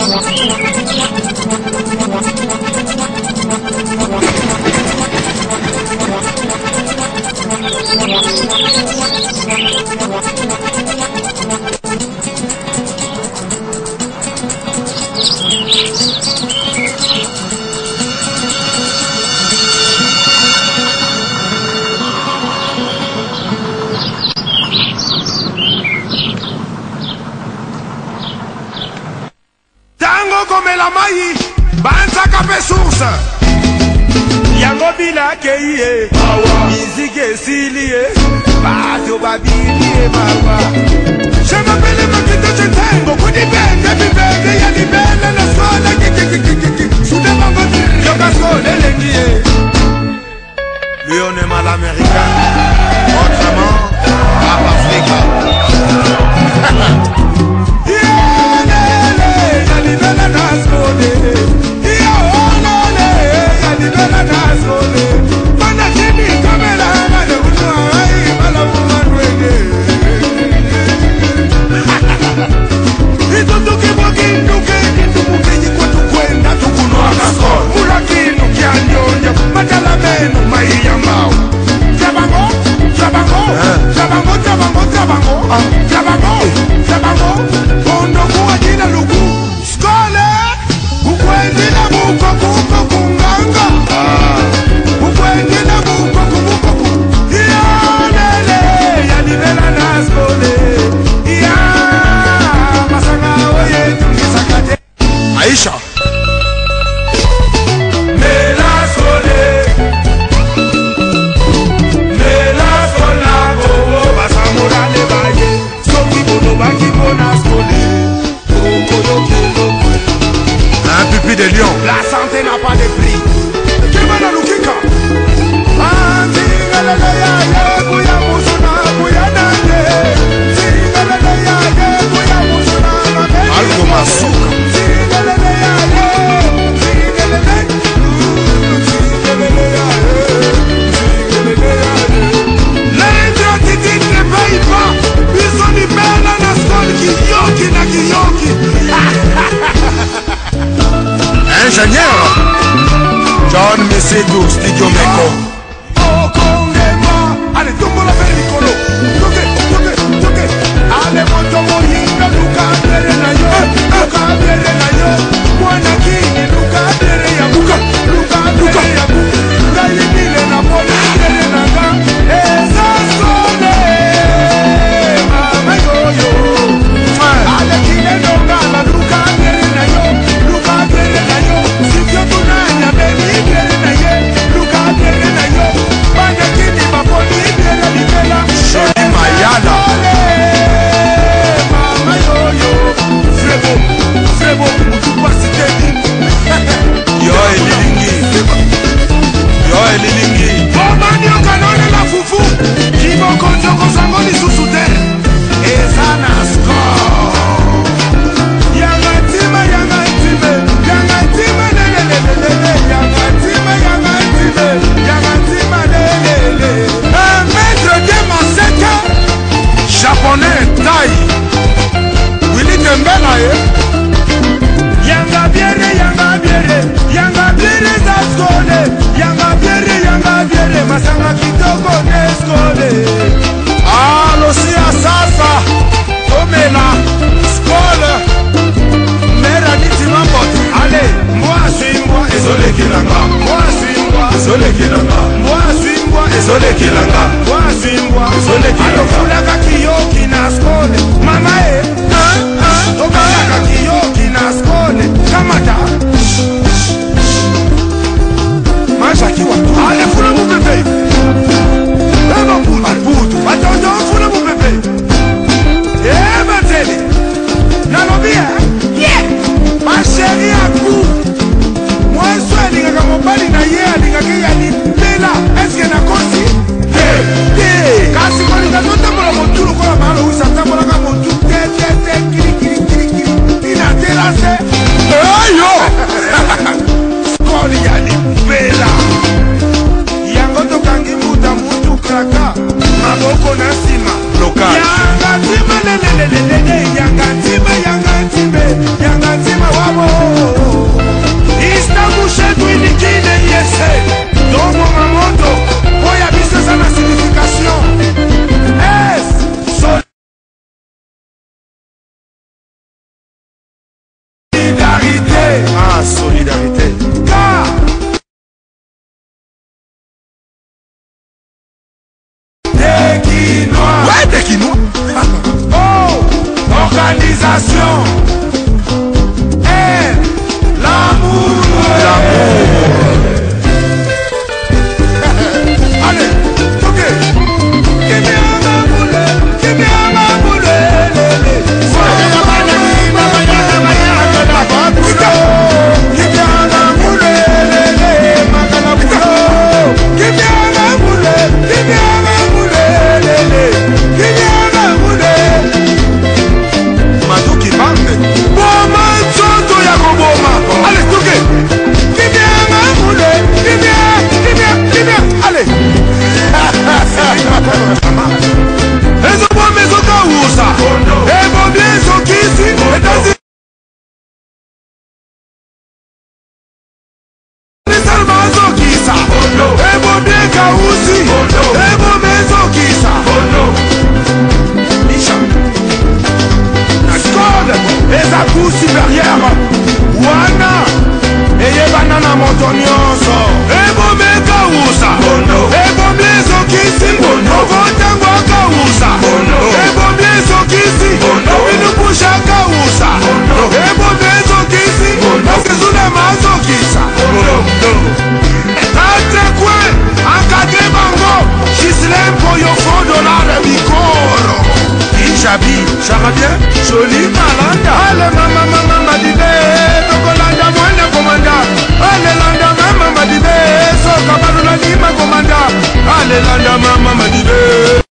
Tango come la mai, banza cape source. Yango bila keiye, musique silie, bato babili baba. Je m'appelle Makito Chentai, beaucoup de belles, y'a des belles, la soie, sous des mamans, le casco, les lenguiers. Lui on est mal américain, autrement, à Africa. Aisha un pupille de lion. La santé n'a pas de prix. Algo masuka. Ingénieur John Messedou, Studio Meko. Allez, tombe la belle Nicolo. Toque. Allez, mon tomo hinga, Luka Bere na yo. Luka Bere na yo. Mwana kini, Luka Bere ya buka. Luka Bere ya buka. Dali nile na pole, Bere na ga. Eza sone, mama yo. Allez, kine nonga, la Luka Bere na yo. Luka Bere na yo. Sikyo tunanya, baby, Bere na ye. Luka Bere na yo. Mwana kini, mapoli, Bere na bela. Shoni Mayala. Mama yo. Frebo, mutu pasi teni. Yo elilingi. Bomani okanone la fufu. Kiboko njoko sango ni susute. Ezana sko. Yanga time lelelelele. Yanga time lelele. Un maître de Maseka. Japonais taille. Willy Tembela Yanga biere zaskole. Yanga biere masanga kitoko neskole. Alo siya sasa Omela skole. Mera niti mambot. Allez, moi suis moi ezole kilanga. Moi suis moi ezole kilanga. Moi suis moi ezole kilanga. Moi suis moi ezole kilanga. Alo fulaka kiyoki na skole. Mama Okalaka kiyoki na skole. Kamata Masha kiwa Ale funa mu bebe. Eba mbudu Albudu Batoto funa mu bebe. Eba tele Nalobia Yeah Ma chérie à coup Moi sois linga kama bali na ye linga kia ni Mela Eske na kosi Kasi kwa linga zote mula motulu kwa mahalo usa tambola ka motu kiri Tina tela se Ayo Skoli ya ni Mela Yango tokangi muta mutu kraka Maboko na sima Lokal Yanga time lelelelele Yanga time Yanga time Wabo moto nyonso ebome kausa ebome zokisi ovotango kausa ebome zokisi obinupusha kausa ebome zokisi okizuna mazokisa atekwe akade bango Kislempo yo $4 bikoro Ijabi, charabien, joli malanda Ale mama madide, tokolanda mwana komanda Ale landa mama madide, soka barula lima komanda Ale landa mama madide